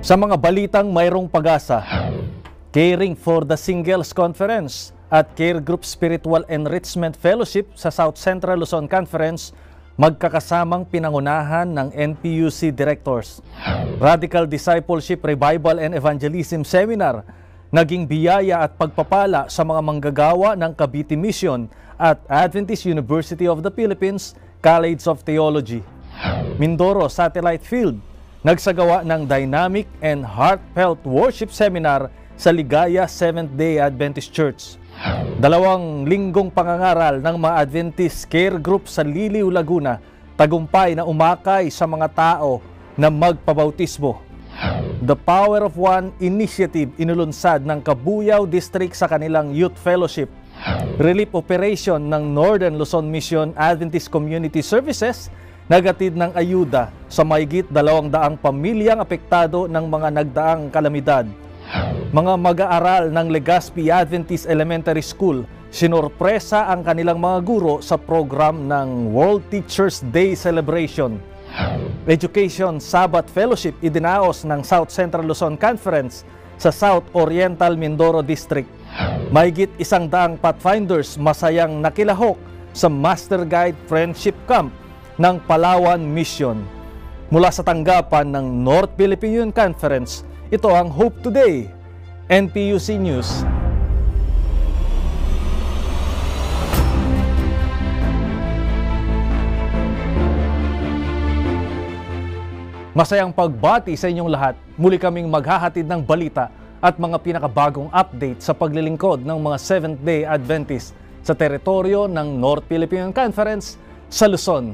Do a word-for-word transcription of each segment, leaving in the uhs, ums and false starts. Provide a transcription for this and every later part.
Sa mga balitang mayroong pag-asa, Caring for the Singles Conference at Care Group Spiritual Enrichment Fellowship sa South Central Luzon Conference magkakasamang pinangunahan ng N P U C Directors. Radical Discipleship Revival and Evangelism Seminar naging biyaya at pagpapala sa mga manggagawa ng Cavite Mission at Adventist University of the Philippines College of Theology. Mindoro Satellite Field nagsagawa ng Dynamic and Heartfelt Worship Seminar sa Ligaya Seventh-day Adventist Church. Dalawang linggong pangangaral ng mga Adventist Care Group sa Liliw, Laguna, tagumpay na umakay sa mga tao na magpabautismo. The Power of One Initiative inulunsad ng Cabuyao District sa kanilang Youth Fellowship. Relief Operation ng Northern Luzon Mission Adventist Community Services nagatid ng ayuda sa mahigit dalawang daang pamilyang apektado ng mga nagdaang kalamidad. Mga mag-aaral ng Legazpi Adventist Elementary School sinorpresa ang kanilang mga guro sa program ng World Teachers Day Celebration. Education Sabbath Fellowship idinaos ng South Central Luzon Conference sa South Oriental Mindoro District. Mahigit isang daang Pathfinders masayang nakilahok sa Master Guide Friendship Camp ng Palawan Mission. Mula sa tanggapan ng North Philippine Union Conference, ito ang Hope Today, N P U C News. Masayang pagbati sa inyong lahat. Muli kaming maghahatid ng balita at mga pinakabagong update sa paglilingkod ng mga Seventh-day Adventist sa teritoryo ng North Philippine Union Conference sa Luzon.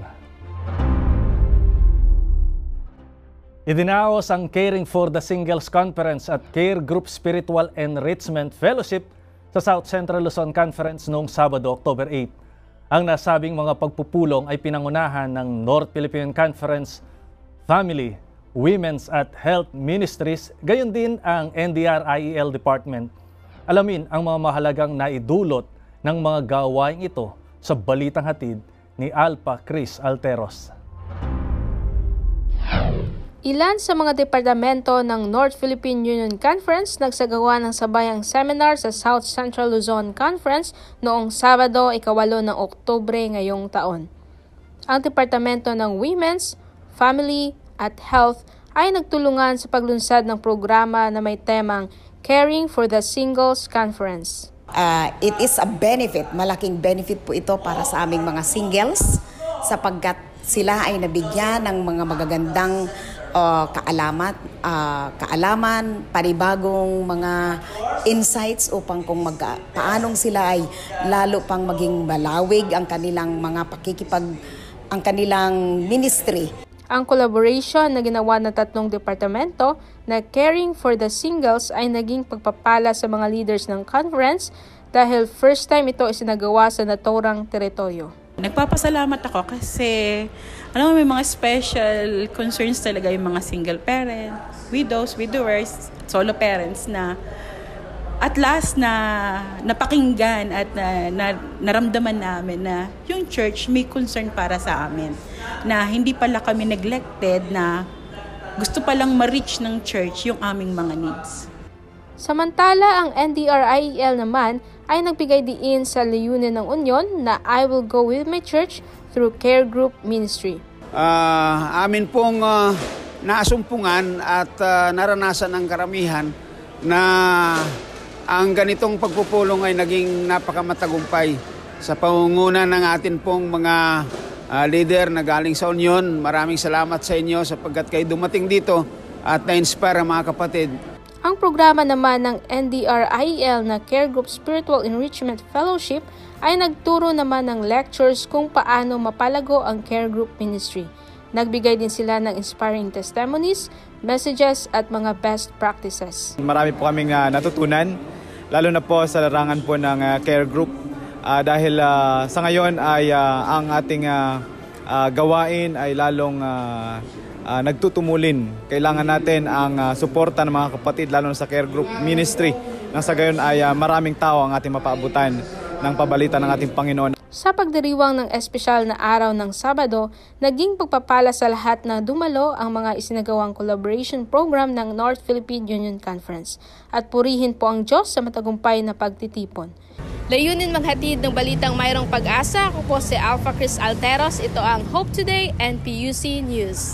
Idinaos ang Caring for the Singles Conference at Care Group Spiritual Enrichment Fellowship sa South Central Luzon Conference noong Sabado, October eighth. Ang nasabing mga pagpupulong ay pinangunahan ng North Philippine Conference Family, Women's at Health Ministries, gayon din ang N D R I E L Department. Alamin ang mga mahalagang naidulot ng mga gawaing ito sa balitang hatid ni Alpha Chris Alteros. Ilan sa mga departamento ng North Philippine Union Conference nagsagawa ng sabayang seminar sa South Central Luzon Conference noong Sabado, ikawalo ng Oktubre ngayong taon. Ang departamento ng Women's, Family at Health ay nagtulungan sa paglunsad ng programa na may temang Caring for the Singles Conference. Uh, it is a benefit, malaking benefit po ito para sa aming mga singles sapagkat sila ay nabigyan ng mga magagandang uh, kaalaman, uh, kaalaman, panibagong mga insights upang kung mag, paanong sila ay lalo pang maging malawig ang kanilang mga pakikipag, ang kanilang ministry. Ang collaboration na ginawa ng tatlong departamento na Caring for the Singles ay naging pagpapala sa mga leaders ng conference dahil first time ito isinagawa sa naturang teritoryo. Nagpapasalamat ako kasi alam mo, may mga special concerns talaga yung mga single parents, widows, widowers, solo parents na at last na napakinggan at na, na, naramdaman namin na yung church may concern para sa amin. Na hindi pala kami neglected, na gusto palang ma-reach ng church yung aming mga needs. Samantala, ang N D R I E L naman ay nagbigay diin sa layunin ng Union na I will go with my church through Care Group Ministry. Uh, amin pong uh, naasumpungan at uh, naranasan ng karamihan na ang ganitong pagpupulong ay naging napakamatagumpay sa pangunguna ng atin pong mga uh, leader na galing sa Union. Maraming salamat sa inyo sapagkat kayo dumating dito at na-inspire ang mga kapatid. Ang programa naman ng N D R I E L na Care Group Spiritual Enrichment Fellowship ay nagturo naman ng lectures kung paano mapalago ang Care Group Ministry. Nagbigay din sila ng inspiring testimonies, messages at mga best practices. Marami po kaming uh, natutunan, lalo na po sa larangan po ng uh, Care Group uh, dahil uh, sa ngayon ay uh, ang ating uh, uh, gawain ay lalong uh, uh, nagtutumulin. Kailangan natin ang uh, suporta ng mga kapatid lalo na sa Care Group Ministry nang sa gayon ay uh, maraming tao ang ating mapaabutan ng pabalita ng ating Panginoon. Sa pagdiriwang ng espesyal na araw ng Sabado, naging pagpapala sa lahat na dumalo ang mga isinagawang collaboration program ng North Philippine Union Conference. At purihin po ang Diyos sa matagumpay na pagtitipon. Layunin maghatid ng balitang mayroong pag-asa. Ako po si Alpha Chris Alteros. Ito ang Hope Today N P U C News.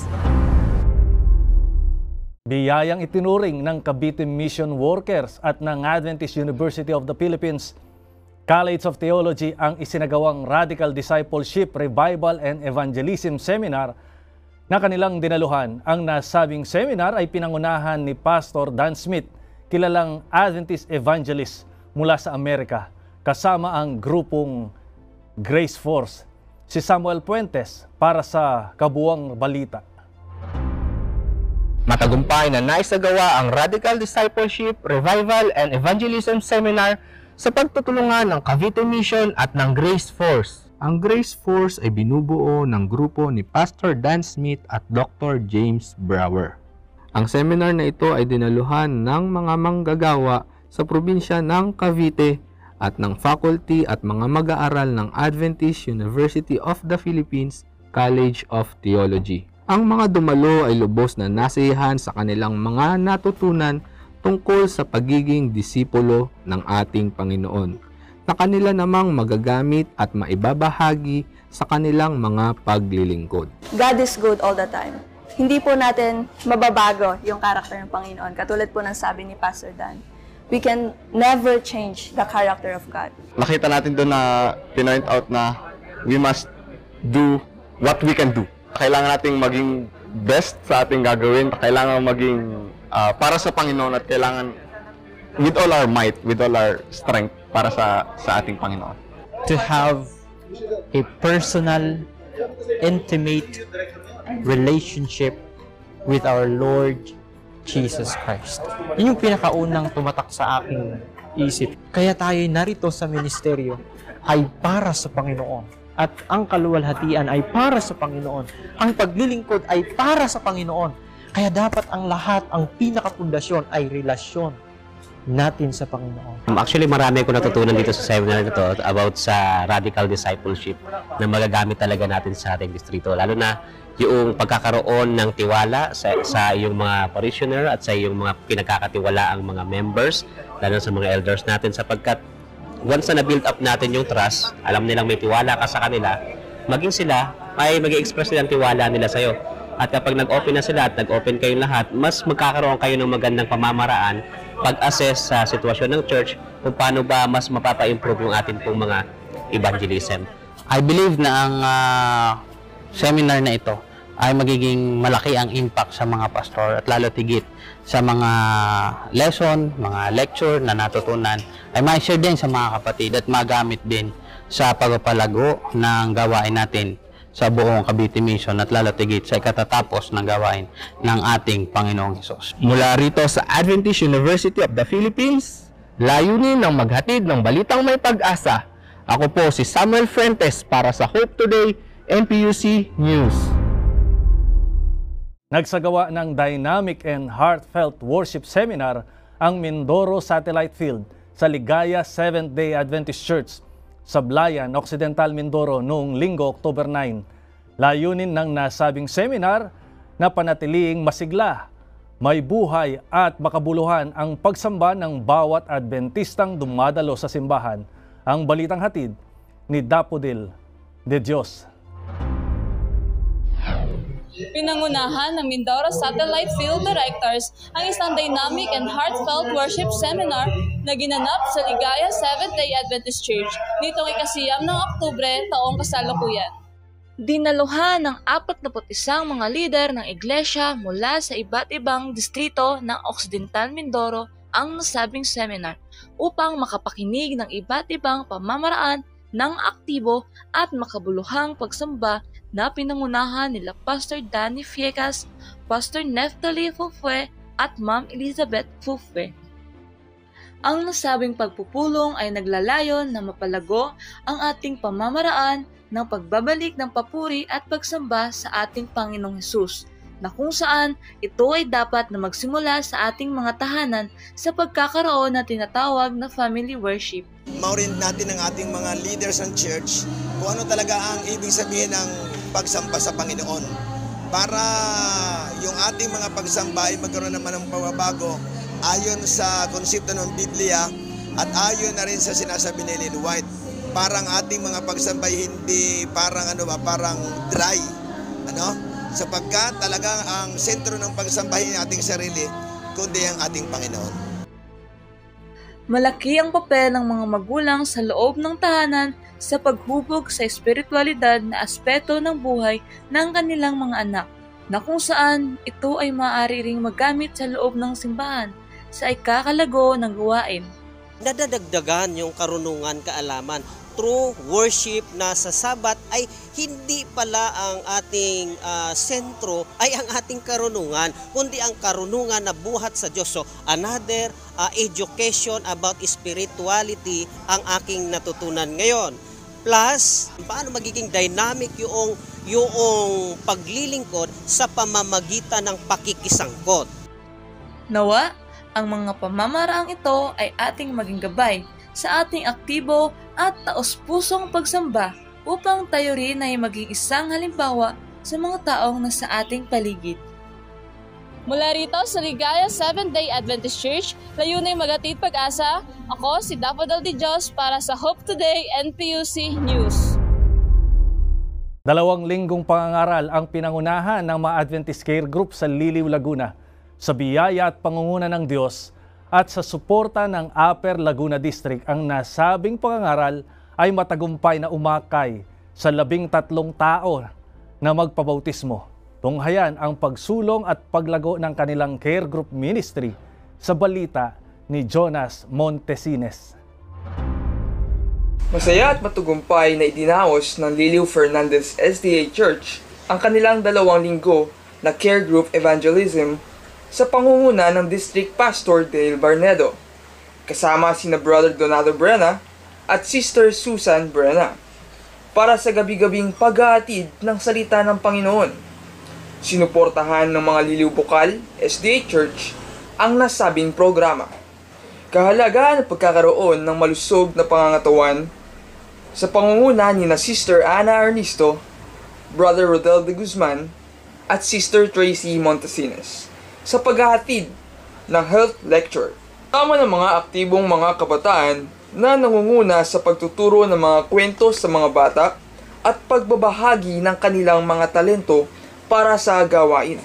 Biyayang itinuring ng Cavite Mission Workers at ng Adventist University of the Philippines College of Theology ang isinagawang Radical Discipleship, Revival and Evangelism Seminar na kanilang dinaluhan. Ang nasabing seminar ay pinangunahan ni Pastor Dan Smith, kilalang Adventist evangelist mula sa Amerika, kasama ang grupong Grace Force. Si Samuel Puentes para sa Kabuang Balita. Matagumpay na naisagawa ang Radical Discipleship, Revival and Evangelism Seminar sa pagtutulungan ng Cavite Mission at ng Grace Force. Ang Grace Force ay binubuo ng grupo ni Pastor Dan Smith at Doctor James Brower. Ang seminar na ito ay dinaluhan ng mga manggagawa sa probinsya ng Cavite at ng faculty at mga mag-aaral ng Adventist University of the Philippines College of Theology. Ang mga dumalo ay lubos na nasiyahan sa kanilang mga natutunan tungkol sa pagiging disipulo ng ating Panginoon, na kanila namang magagamit at maibabahagi sa kanilang mga paglilingkod. God is good all the time. Hindi po natin mababago yung karakter ng Panginoon. Katulad po ng sabi ni Pastor Dan, we can never change the character of God. Nakita natin doon na pinoint out na we must do what we can do. Kailangan nating maging best sa ating gagawin. Kailangan maging Uh, para sa Panginoon at kailangan with all our might, with all our strength para sa sa ating Panginoon. To have a personal, intimate relationship with our Lord Jesus Christ. Yun yung pinakaunang tumatak sa aking isip. Kaya tayo narito sa ministeryo ay para sa Panginoon. At ang kaluwalhatian ay para sa Panginoon. Ang paglilingkod ay para sa Panginoon. Kaya dapat ang lahat, ang pinakapundasyon ay relasyon natin sa Panginoon. Actually, marami ko natutunan dito sa seminar na ito about sa radical discipleship na magagamit talaga natin sa ating distrito. Lalo na yung pagkakaroon ng tiwala sa, sa iyong mga parishioner at sa iyong mga pinagkakatiwala ang mga members, lalo sa mga elders natin, sapagkat once na na-build up natin yung trust, alam nilang may tiwala ka sa kanila, maging sila ay mag-i-express nilang tiwala nila sa iyo. At kapag nag-open na sila at nag-open kayong lahat, mas magkakaroon kayo ng magandang pamamaraan pag-assess sa sitwasyon ng church kung paano ba mas mapapa-improve yung atin pong mga evangelism. I believe na ang uh, seminar na ito ay magiging malaki ang impact sa mga pastor at lalo tigit sa mga lesson, mga lecture na natutunan ay ma-share din sa mga kapatid at magamit din sa pagpapalago ng gawain natin sa buong Cavite Mission at lalo tigit sa ikatatapos ng gawain ng ating Panginoong Hesus. Mula rito sa Adventist University of the Philippines, layunin ng maghatid ng balitang may pag-asa. Ako po si Samuel Fuentes para sa Hope Today N P U C News. Nagsagawa ng Dynamic and Heartfelt Worship Seminar ang Mindoro Satellite Field sa Ligaya Seventh-day Adventist Church sa Blayan, Occidental Mindoro noong Linggo, October nine. Layunin ng nasabing seminar na panatiliing masigla, may buhay at makabuluhan ang pagsamba ng bawat Adventistang dumadalo sa simbahan. Ang balitang hatid ni Dapodil de Dios. Pinangunahan ng Mindoro Satellite Field Directors ang isang dynamic and heartfelt worship seminar na ginanap sa Ligaya Seventh-day Adventist Church nitong ikasiyam ng Oktubre taong kasalukuyan. Dinaluhan ng apatnapu't isang mga lider ng iglesia mula sa iba't ibang distrito ng Occidental Mindoro ang nasabing seminar upang makapakinig ng iba't ibang pamamaraan ng aktibo at makabuluhang pagsamba na pinangunahan nila Pastor Danny Fiegas, Pastor Neftali Fufwe at Ma'am Elizabeth Fufwe. Ang nasabing pagpupulong ay naglalayon na mapalago ang ating pamamaraan ng pagbabalik ng papuri at pagsamba sa ating Panginoong Hesus, na kung saan ito ay dapat na magsimula sa ating mga tahanan sa pagkakaroon na tinatawag na family worship. Maurin natin ang ating mga leaders ng church kung ano talaga ang ibig sabihin ng pagsamba sa Panginoon. Para yung ating mga pagsamba ay magkaroon naman ng pagbabago ayon sa konsepto ng Biblia at ayon na rin sa sinasabi ni Ellen White. Parang ating mga pagsamba hindi parang ano ba, parang dry. Ano? Sapagkat talagang ang sentro ng pagsambahin ng ating sarili kundi ang ating Panginoon. Malaki ang papel ng mga magulang sa loob ng tahanan sa paghubog sa espiritualidad na aspeto ng buhay ng kanilang mga anak, na kung saan ito ay maaari ring magamit sa loob ng simbahan sa ikakalago ng gawain. Nadadagdagan yung karunungan, kaalaman through worship na sa Sabat ay hindi pala ang ating uh, sentro ay ang ating karunungan, kundi ang karunungan na buhat sa Diyos. So another uh, education about spirituality ang aking natutunan ngayon. Plus, paano magiging dynamic yung, yung paglilingkod sa pamamagitan ng pakikisangkot. Nawa, ang mga pamamaraang ito ay ating maging gabay sa ating aktibo at taos-pusong pagsamba upang tayo rin ay maging isang halimbawa sa mga taong nasa ating paligid. Mula rito sa Ligaya Seventh-day Adventist Church, layunay magatid pag-asa. Ako si Daffodil de Dios para sa Hope Today N P U C News. Dalawang linggong pangangaral ang pinangunahan ng mga Adventist Care Group sa Liliw, Laguna. Sa biyaya at pangunguna ng Diyos at sa suporta ng Upper Laguna District, ang nasabing pangangaral ay matagumpay na umakay sa labing tatlong tao na magpabautismo. Tunghayan ang pagsulong at paglago ng kanilang care group ministry sa balita ni Jonas Montesines. Masaya at matagumpay na idinaos ng Liliw Fernandez S D A Church ang kanilang dalawang linggo na care group evangelism sa pangunguna ng District Pastor Dale Barnedo, kasama sina Brother Donado Brena at Sister Susan Brena, para sa gabi-gabing paghahatid ng salita ng Panginoon. Sinuportahan ng mga Liliw Bukal S D A Church ang nasabing programa. Kahalagaan ng pagkakaroon ng malusog na pangangatawan sa pangunguna ni na Sister Ana Ernesto, Brother Rodel de Guzman at Sister Tracy Montesines sa paghahatid ng health lecture. Tama ng mga aktibong mga kabataan na nangunguna sa pagtuturo ng mga kwento sa mga bata at pagbabahagi ng kanilang mga talento para sa gawain.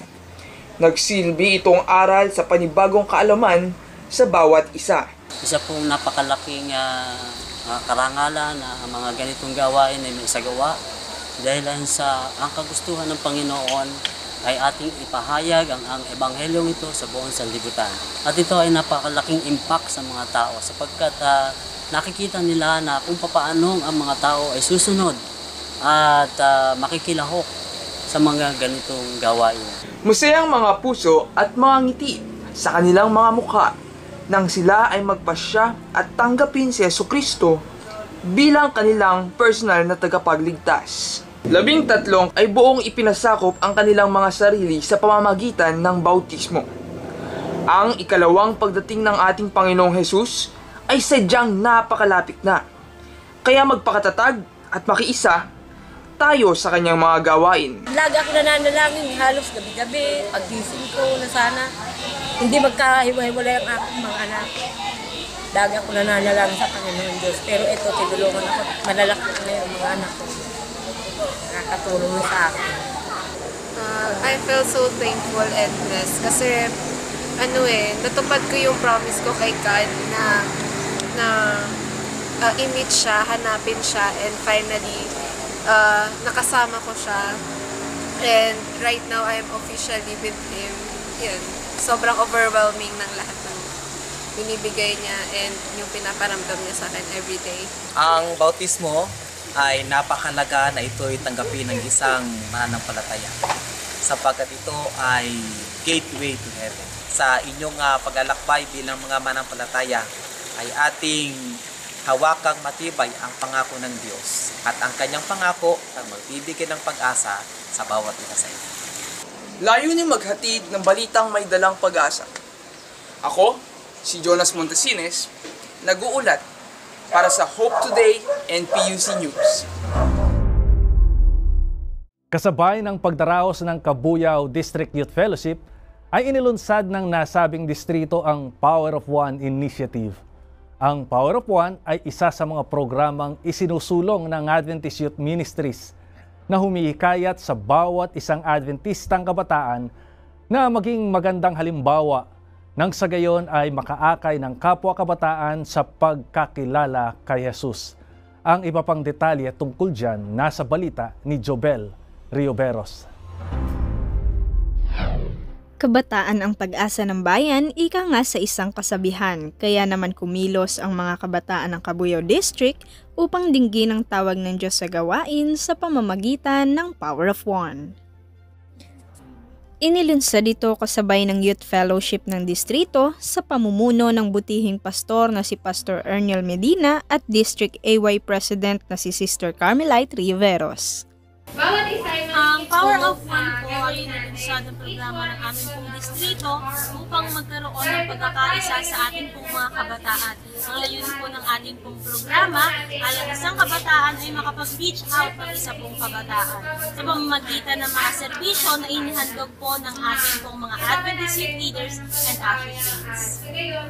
Nagsilbi itong aral sa panibagong kaalaman sa bawat isa. Isa pong napakalaking uh, uh, karangalan na uh, mga ganitong gawain ay may isagawa dahil sa ang kagustuhan ng Panginoon ay ating ipahayag ang, ang ebanghelyong ito sa buong sanlibutan. At ito ay napakalaking impact sa mga tao sapagkat uh, nakikita nila na kung papaanong ang mga tao ay susunod at uh, makikilahok sa mga ganitong gawain. Masayang mga puso at mga ngiti sa kanilang mga mukha nang sila ay magpasya at tanggapin si Jesucristo bilang kanilang personal na tagapagligtas. Labing tatlong ay buong ipinasakop ang kanilang mga sarili sa pamamagitan ng bautismo. Ang ikalawang pagdating ng ating Panginoong Hesus ay sadyang napakalapit na. Kaya magpakatatag at makiisa tayo sa kanyang mga gawain. Lagi ako nananalangin halos gabi-gabi, paggising ko na sana hindi magkahiwa-hiwalay ang aking mga anak. Lagi ako nananalangin sa Panginoon Diyos. Pero ito, tinulungan ako. Malalaki na yung mga anak ko. Nakatulong sa akin. Uh, I feel so thankful and blessed kasi ano eh, natupad ko yung promise ko kay God na na uh, i-meet siya, hanapin siya, and finally uh, nakasama ko siya. And right now, I am officially with Him. Yun. Sobrang overwhelming ng lahat ng binibigay niya and yung pinaparamdam niya sa akin everyday. Ang bautismo ay napakahalaga na ito'y tanggapin ng isang mananampalataya sapagkat ito ay gateway to heaven. Sa inyong uh, paglalakbay bilang mga mananampalataya ay ating hawakang matibay ang pangako ng Diyos at ang kanyang pangako ay magbibigay ng pag-asa sa bawat isa sa inyo. Layunin maghatid ng balitang may dalang pag-asa. Ako, si Jonas Montesines, nag-uulat para sa Hope Today N P U C News. Kasabay ng pagdaraos ng Cabuyao District Youth Fellowship, ay inilunsad ng nasabing distrito ang Power of One Initiative. Ang Power of One ay isa sa mga programang isinusulong ng Adventist Youth Ministries na humihikayat sa bawat isang Adventistang kabataan na maging magandang halimbawa nang sa gayon ay makaakay ng kapwa kabataan sa pagkakilala kay Jesus. Ang iba pang detalye tungkol dyan nasa balita ni Jobel Rioberos. Kabataan ang pag-asa ng bayan, ika nga sa isang kasabihan, kaya naman kumilos ang mga kabataan ng Cabuyao District upang dinggin ang tawag ng Diyos sa gawain sa pamamagitan ng Power of One. Inilunsad ito kasabay ng Youth Fellowship ng distrito sa pamumuno ng butihing pastor na si Pastor Erniel Medina at District A Y President na si Sister Carmelite Riveros. Ang Power of One po ay nilunsad ng programa ng aming pong distrito upang magkaroon ng pagkakaisa sa ating pong mga kabataan. Ang layunin po ng ating pong programa ay ang isang kabataan ay makapag-reach out ng isa pong kabataan sa pamamagitan ng mga serbisyo na inihandog po ng ating pong mga Adventist youth leaders and associates.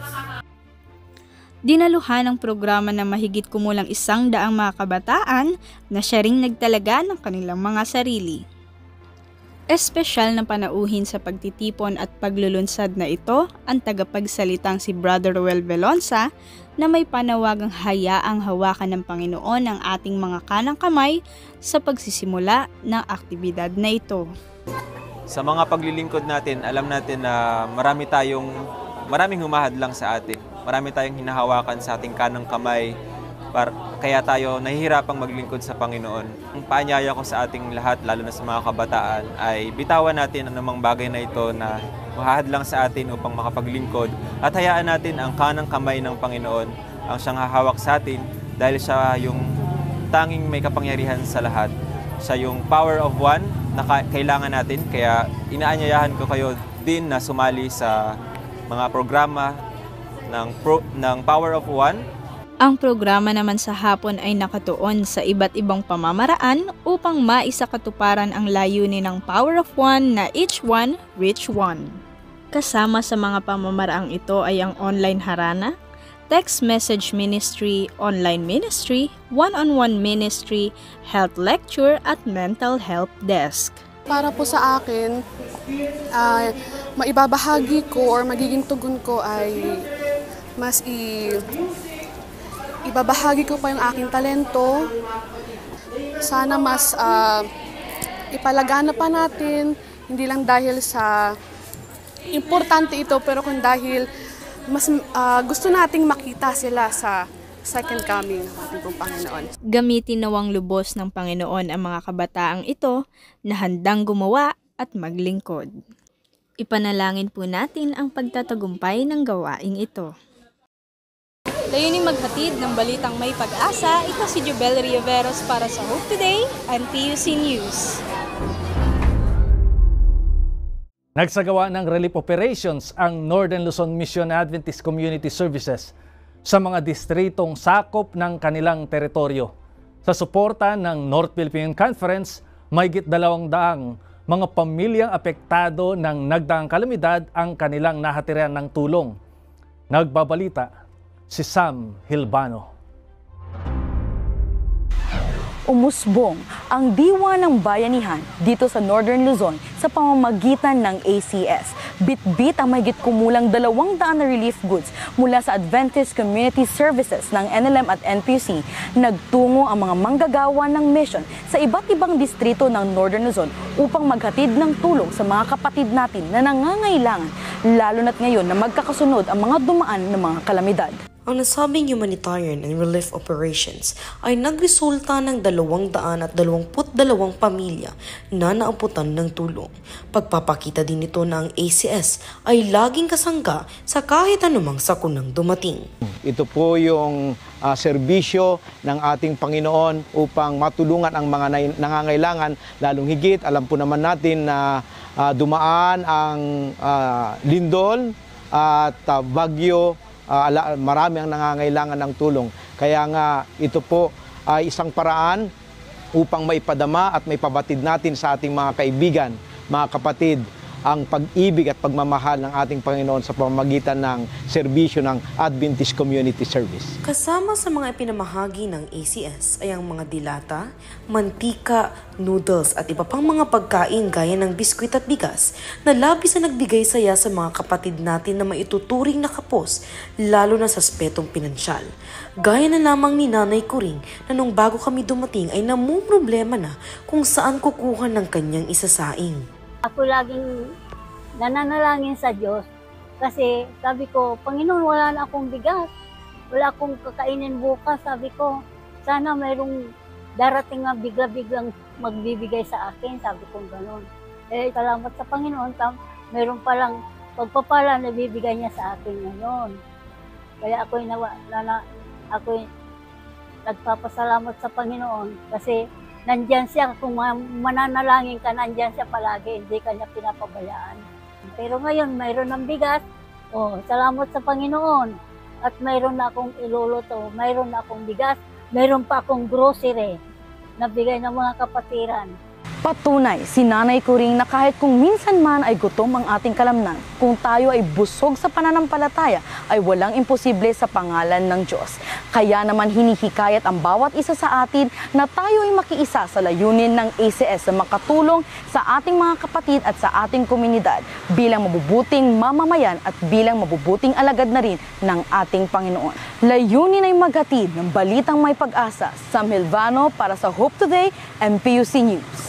Dinaluhan ang programa ng mahigit kumulang isang daang mga kabataan na siya ring nagtalaga ng kanilang mga sarili. Espesyal na panauhin sa pagtitipon at paglulunsad na ito ang tagapagsalitang si Brother Roel Velonsa na may panawagang hayaang hawakan ng Panginoon ang ating mga kanang kamay sa pagsisimula ng aktibidad na ito. Sa mga paglilingkod natin, alam natin na marami tayong, maraming humahadlang sa atin. Marami tayong hinahawakan sa ating kanang kamay, para, kaya tayo nahihirapang maglingkod sa Panginoon. Ang paanyaya ko sa ating lahat, lalo na sa mga kabataan, ay bitawan natin ang namang bagay na ito na mahahadlang sa atin upang makapaglingkod at hayaan natin ang kanang kamay ng Panginoon ang siyang hahawak sa atin dahil siya yung tanging may kapangyarihan sa lahat. Siya yung Power of One na kailangan natin, kaya inaanyayahan ko kayo din na sumali sa mga programa ng, pro, ng Power of One. Ang programa naman sa hapon ay nakatuon sa iba't ibang pamamaraan upang maisakatuparan ang layunin ng Power of One na each one, reach one. Kasama sa mga pamamaraang ito ay ang online harana, text message ministry, online ministry, one-on-one ministry, health lecture at mental health desk. Para po sa akin, uh, maibabahagi ko or magiging tugon ko ay mas i ibabahagi ko pa yung aking talento. Sana mas uh, ipalagana pa natin, hindi lang dahil sa importante ito, pero kung dahil mas uh, gusto nating makita sila sa second coming ng ating pong Panginoon. Gamitin nawang lubos ng Panginoon ang mga kabataang ito na handang gumawa at maglingkod. Ipanalangin po natin ang pagtatagumpay ng gawaing ito. Layuning maghatid ng balitang may pag-asa, ito si Jobel Rioberos para sa Hope Today and T U C News. Nagsagawa ng relief operations ang Northern Luzon Mission Adventist Community Services sa mga distritong sakop ng kanilang teritoryo. Sa suporta ng North Philippine Conference, mahigit dalawang daang mga pamilyang apektado ng nagdaang kalamidad ang kanilang nahatiran ng tulong. Nagbabalita si Sam Hilbano. Umusbong ang diwa ng bayanihan dito sa Northern Luzon sa pamamagitan ng A C S. Bit-bit ang mahigit kumulang dalawang daan na relief goods mula sa Adventist Community Services ng N L M at N P U C. Nagtungo ang mga manggagawa ng mission sa iba't ibang distrito ng Northern Luzon upang maghatid ng tulong sa mga kapatid natin na nangangailangan, lalo na't ngayon na magkakasunod ang mga dumaan ng mga kalamidad. Ang nasabing humanitarian and relief operations ay nagresulta ng dalawang daan at dalawamput dalawang pamilya na naamputan ng tulong. Pagpapakita din ito na ang A C S ay laging kasangga sa kahit anumang sakunang dumating. Ito po yung uh, serbisyo ng ating Panginoon upang matulungan ang mga nangangailangan, lalong higit. Alam po naman natin na uh, dumaan ang uh, lindol at uh, bagyo. Uh, marami ang nangangailangan ng tulong. Kaya nga ito po ay isang paraan upang maipadama at maipabatid natin sa ating mga kaibigan, mga kapatid, ang pag-ibig at pagmamahal ng ating Panginoon sa pamamagitan ng serbisyo ng Adventist Community Service. Kasama sa mga ipinamahagi ng A C S ay ang mga dilata, mantika, noodles at iba pang mga pagkain gaya ng biskwit at bigas na labis na nagbigay saya sa mga kapatid natin na maituturing na kapos, lalo na sa aspetong pinansyal. Gaya na lamang ni Nanay Kuring na nung bago kami dumating ay namumroblema na kung saan kukuha ng kanyang isasaing. Ako laging nananalangin sa Diyos kasi sabi ko, Panginoon, wala na akong bigas. Wala akong kakainin bukas. Sabi ko, sana mayroong darating na bigla-biglang magbibigay sa akin. Sabi ko gano'n. Eh, salamat sa Panginoon, tam, mayroon palang pagpapala na bibigay niya sa akin ngayon. Kaya ako'y nawa, nana, ako'y nagpapasalamat sa Panginoon kasi nandyan siya, kung mananalangin ka, nandyan siya palagi, hindi ka niya pinapabayaan. Pero ngayon, mayroon ng bigas, oh, salamat sa Panginoon. At mayroon na akong iluluto, mayroon na akong bigas, mayroon pa akong grocery na bigay ng mga kapatiran. Patunay si Nanay Kuring na kahit kung minsan man ay gutom ang ating kalamnan, kung tayo ay busog sa pananampalataya, ay walang imposible sa pangalan ng Diyos. Kaya naman hinihikayat ang bawat isa sa atin na tayo ay makiisa sa layunin ng A C S na makatulong sa ating mga kapatid at sa ating komunidad bilang mabubuting mamamayan at bilang mabubuting alagad na rin ng ating Panginoon. Layunin ay maghatid ng balitang may pag-asa. Sam Hilvano para sa Hope Today, M P U C News.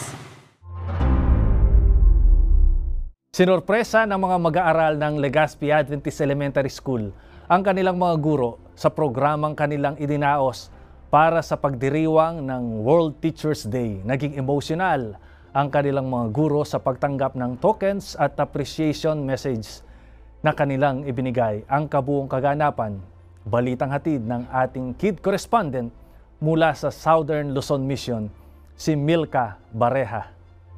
Sinorpresa ng mga mag-aaral ng Legazpi Adventist Elementary School ang kanilang mga guro sa programang kanilang idinaos para sa pagdiriwang ng World Teachers Day. Naging emotional ang kanilang mga guro sa pagtanggap ng tokens at appreciation message na kanilang ibinigay. Ang kabuong kaganapan, balitang hatid ng ating kid correspondent mula sa Southern Luzon Mission, si Milka Bareha.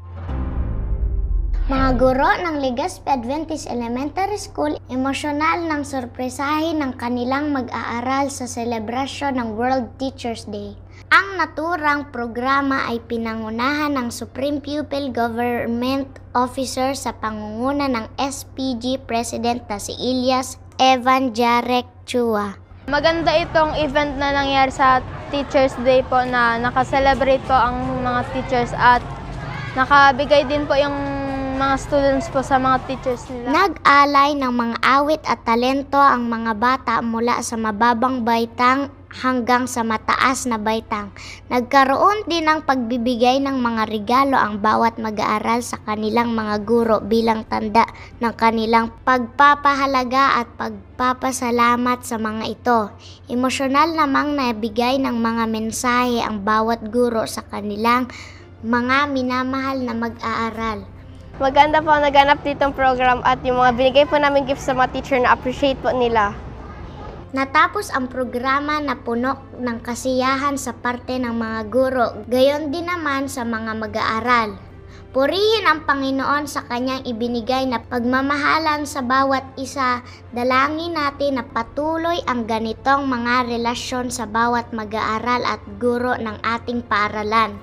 Mga guro ng Legazpi Adventist Elementary School, emosyonal nang sorpresahin ng kanilang mag-aaral sa selebrasyon ng World Teachers Day. Ang naturang programa ay pinangunahan ng Supreme Pupil Government Officer sa pangunguna ng S P G President na si Ilyas Evan Jarek Chua. Maganda itong event na nangyari sa Teachers Day po na nakaselebrate po ang mga teachers at nakabigay din po yung mga students po sa mga teachers nila. Nag-alay ng mga awit at talento ang mga bata mula sa mababang baitang hanggang sa mataas na baitang. Nagkaroon din ng pagbibigay ng mga regalo ang bawat mag-aaral sa kanilang mga guro bilang tanda ng kanilang pagpapahalaga at pagpapasalamat sa mga ito. Emosyonal namang nabigay ng mga mensahe ang bawat guro sa kanilang mga minamahal na mag-aaral. Maganda po naganap ditong program at yung mga binigay po namin gifts sa mga teacher na appreciate po nila. Natapos ang programa na puno ng kasiyahan sa parte ng mga guro, gayon din naman sa mga mag-aaral. Purihin ang Panginoon sa kanyang ibinigay na pagmamahalan sa bawat isa. Dalangin natin na patuloy ang ganitong mga relasyon sa bawat mag-aaral at guro ng ating paaralan.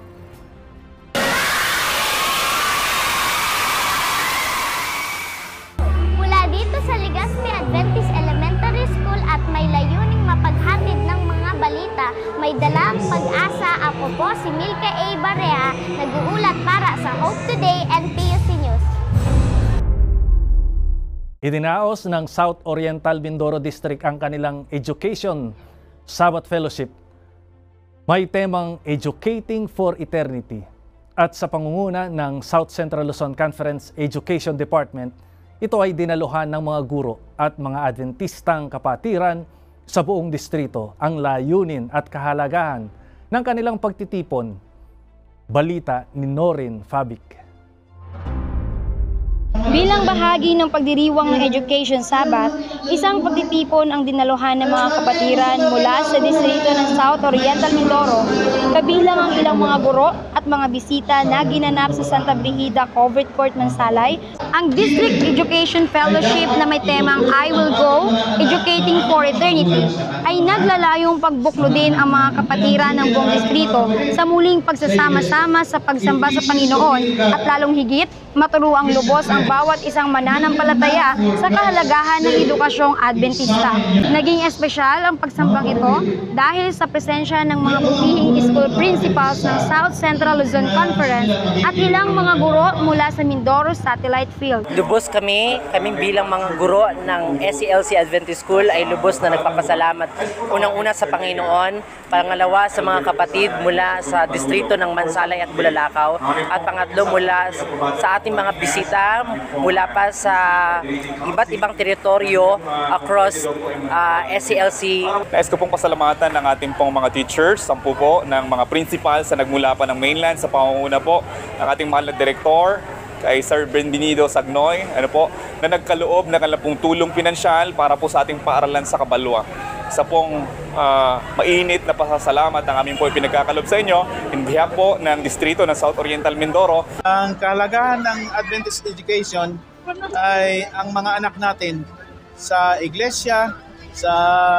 Sa Legazpi Adventist Elementary School at may layuning mapaghatid ng mga balita, may dalang pag-asa. Ako po si Milka A. Bareha, nag-uulat para sa Hope Today and P U C News. Idinaos ng South Oriental Mindoro District ang kanilang Education Sabbath Fellowship. May temang Educating for Eternity. At sa pangunguna ng South Central Luzon Conference Education Department, ito ay dinaluhan ng mga guro at mga Adventistang kapatiran sa buong distrito ang layunin at kahalagahan ng kanilang pagtitipon. Balita ni Norin Fabik. Bilang bahagi ng pagdiriwang ng Education Sabbath, isang pagtitipon ang dinaluhan ng mga kapatiran mula sa distrito ng South Oriental Mindoro, kabilang ang ilang mga guro at mga bisita na ginanap sa Santa Brigida Covered Court, Mansalay. Ang District Education Fellowship na may temang I Will Go, Educating for Eternity, ay naglalayong pagbuklodin ang mga kapatiran ng buong distrito sa muling pagsasama-sama sa pagsamba sa Panginoon at lalong higit, maturuang lubos ang bawat isang mananampalataya sa kahalagahan ng edukasyong Adventista. Naging espesyal ang pagsambang ito dahil sa presensya ng mga butihing school principals ng South Central Luzon Conference at ilang mga guro mula sa Mindoro Satellite Field. Lubos kami, kaming bilang mga guro ng S C L C Adventist School ay lubos na nagpapasalamat. Unang-una sa Panginoon, pangalawa sa mga kapatid mula sa distrito ng Mansalay at Bulalakaw, at pangatlo mula sa ating mga bisita mula pa sa iba't ibang teritoryo across uh, S C L C. Nais ko pong pasalamatan ng ating pong mga teachers, sampu po ng mga principals na nagmula pa ng mainland sa pangunguna po ng ating mahal na direktor, kay Sir Benvenido Sagnoy, ano po, na nagkaloob ng kanilang pong tulong pinansyal para po sa ating paaralan sa Cabalua. Sa pong uh, mainit na pasasalamat ang aming po pinagkakalob sa inyo in behalf po ng distrito ng South Oriental Mindoro. Ang kahalagahan ng Adventist education ay ang mga anak natin sa iglesia, sa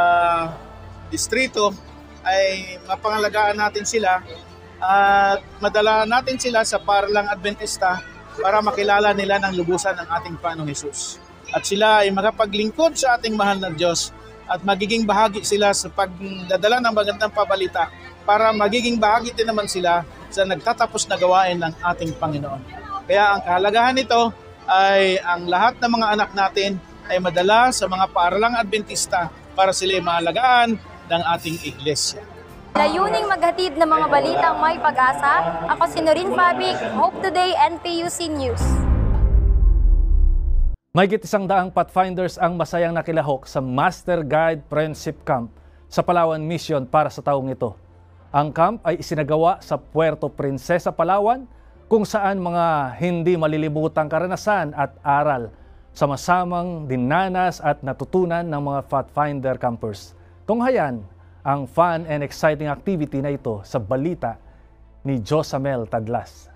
distrito, ay mapangalagaan natin sila at madala natin sila sa paaralang Adventista para makilala nila ng lubusan ng ating Panginoong Hesus. At sila ay makapaglingkod sa ating mahal na Diyos at magiging bahagi sila sa pagdadala ng magandang pabalita para magiging bahagi din naman sila sa nagtatapos na gawain ng ating Panginoon. Kaya ang kahalagahan nito ay ang lahat ng mga anak natin ay madala sa mga paaralang Adventista para sila maalagaan ng ating iglesia. Layuning maghatid ng mga balitang may pag-asa, ako si Norin Fabic, Hope Today, N P U C News. Mahigit isang daang Pathfinders ang masayang nakilahok sa Master Guide Friendship Camp sa Palawan Mission para sa taong ito. Ang camp ay isinagawa sa Puerto Princesa, Palawan, kung saan mga hindi malilimutang karanasan at aral sama-samang dinanas at natutunan ng mga Pathfinder campers. Tunghayan ang fun and exciting activity na ito sa balita ni Josamel Tadlas.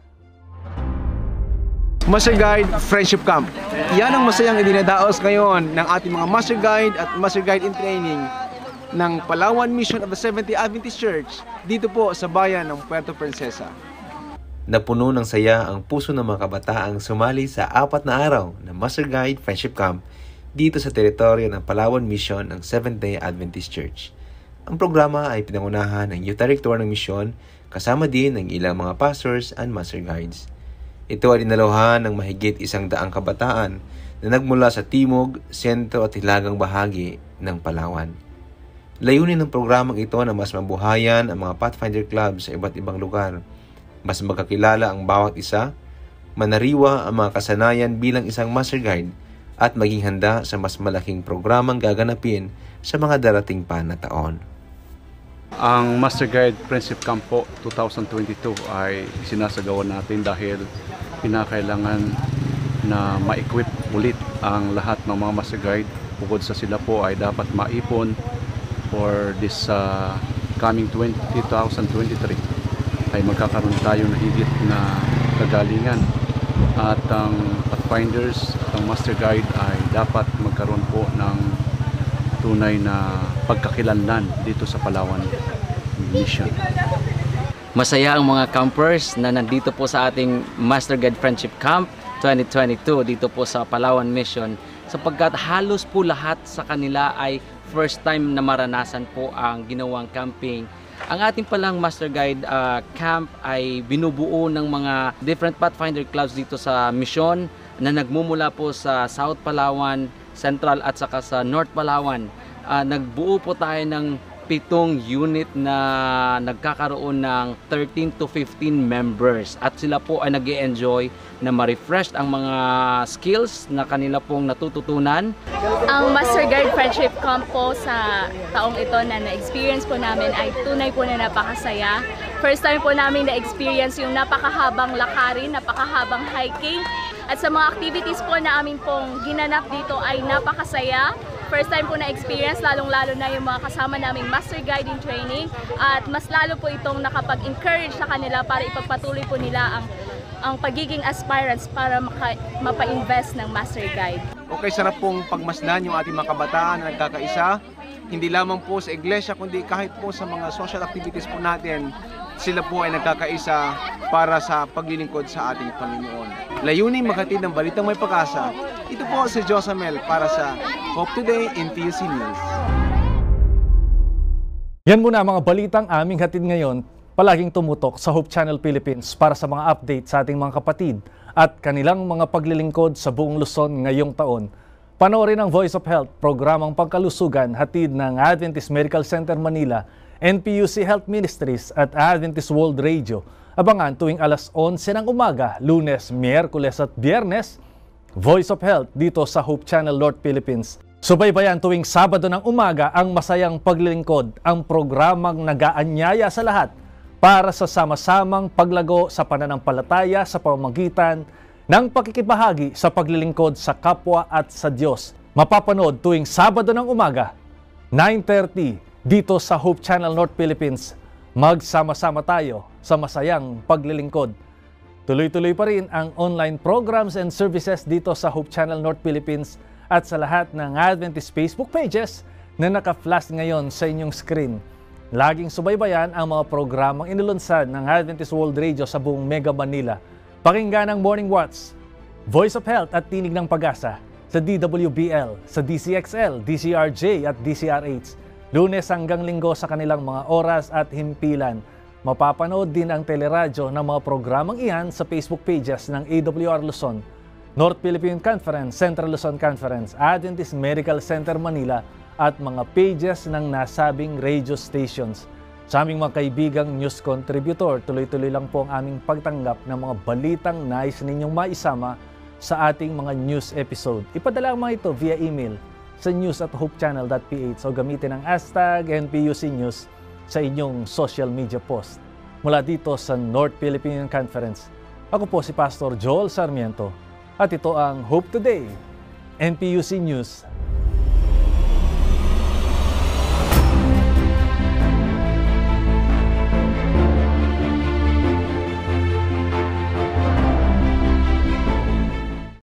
Master Guide Friendship Camp. Yan ang masayang idinadaos ngayon ng ating mga Master Guide at Master Guide in Training ng Palawan Mission of the Seventh-day Adventist Church dito po sa bayan ng Puerto Princesa. Napuno ng saya ang puso ng mga kabataang sumali sa apat na araw na Master Guide Friendship Camp dito sa teritoryo ng Palawan Mission ng Seventh-day Adventist Church. Ang programa ay pinangunahan ng Youth Director ng Mission kasama din ng ilang mga pastors and Master Guides. Ito ay dinaluhan ng mahigit isang daang kabataan na nagmula sa timog, sentro at hilagang bahagi ng Palawan. Layunin ng programang ito na mas mabuhayan ang mga Pathfinder Clubs sa iba't ibang lugar, mas magkakilala ang bawat isa, manariwa ang mga kasanayan bilang isang Master Guide at maging handa sa mas malaking programang gaganapin sa mga darating pa na taon. Ang Master Guide Friendship Camp po twenty twenty-two ay sinasagawa natin dahil pinakailangan na ma-equip ulit ang lahat ng mga Master Guide. Bukod sa sila po ay dapat maipon for this uh, coming twenty twenty-three ay magkakaroon tayo na higit na kagalingan. At ang Pathfinders at ang Master Guide ay dapat magkaroon po ng tunay na pagkakilanlan dito sa Palawan Mission. Masaya ang mga campers na nandito po sa ating Master Guide Friendship Camp twenty twenty-two dito po sa Palawan Mission sapagkat halos po lahat sa kanila ay first time na maranasan po ang ginawang camping. Ang ating palang Master Guide uh, Camp ay binubuo ng mga different Pathfinder clubs dito sa Mission na nagmumula po sa South Palawan, Central at saka sa North Palawan. Uh, nagbuo po tayo ng pitong unit na nagkakaroon ng thirteen to fifteen members at sila po ay nag-e-enjoy na ma-refresh ang mga skills na kanila pong natututunan. Ang Master Guide Friendship Camp po sa taong ito na na-experience po namin ay tunay po na napakasaya. First time po namin na-experience yung napakahabang lakarin, napakahabang hiking at sa mga activities po na amin pong ginanap dito ay napakasaya. First time po na-experience, lalong-lalo na yung mga kasama naming Master Guide in Training at mas lalo po itong nakapag-encourage sa kanila para ipagpatuloy po nila ang ang pagiging aspirants para maka, mapa-invest ng Master Guide. Okay, sarap pong pagmasdan yung ating mga kabataan na nagkakaisa, hindi lamang po sa iglesia kundi kahit po sa mga social activities po natin, sila po ay nagkakaisa para sa paglilingkod sa ating Panginoon. Layunin maghatid ng balitang may pag-asa. Ito po si Josamel para sa Hope Today N P U C News. Yan muna mga balitang aming hatid ngayon. Palaging tumutok sa Hope Channel Philippines para sa mga update sa ating mga kapatid at kanilang mga paglilingkod sa buong Luzon ngayong taon. Panoorin ang Voice of Health, programang pangkalusugan hatid ng Adventist Medical Center Manila, N P U C Health Ministries at Adventist World Radio. Abangan tuwing alas onse ng umaga, Lunes, Miyerkules at Biyernes, Voice of Health dito sa Hope Channel North Philippines. Subaybayan tuwing Sabado ng umaga ang masayang paglilingkod, ang programang nag-aanyaya sa lahat para sa sama-samang paglago sa pananampalataya sa pamamagitan ng pakikibahagi sa paglilingkod sa kapwa at sa Diyos. Mapapanood tuwing Sabado ng umaga, nine thirty, dito sa Hope Channel North Philippines. Magsama-sama tayo sa masayang paglilingkod. Tuloy-tuloy pa rin ang online programs and services dito sa Hope Channel North Philippines at sa lahat ng Adventist Facebook pages na naka-flash ngayon sa inyong screen. Laging subaybayan ang mga programang inilunsad ng Adventist World Radio sa buong Mega Manila. Pakinggan ang Morning Watch, Voice of Health at Tinig ng Pag-asa sa D W B L, sa D C X L, D C R J at D C R H. Lunes hanggang Linggo sa kanilang mga oras at himpilan. Mapapanood din ang teleradyo ng mga programang iyan sa Facebook pages ng A W R Luzon, North Philippine Conference, Central Luzon Conference, Adventist Medical Center Manila, at mga pages ng nasabing radio stations. Sa aming mga kaibigang news contributor, tuloy-tuloy lang po ang aming pagtanggap ng mga balitang nais ninyong maisama sa ating mga news episode. Ipadala ang mga ito via email sa news at hopechannel dot p h o gamitin ang hashtag N P U C News sa inyong social media post. Mula dito sa North Philippine Conference, ako po si Pastor Joel Sarmiento at ito ang Hope Today, N P U C News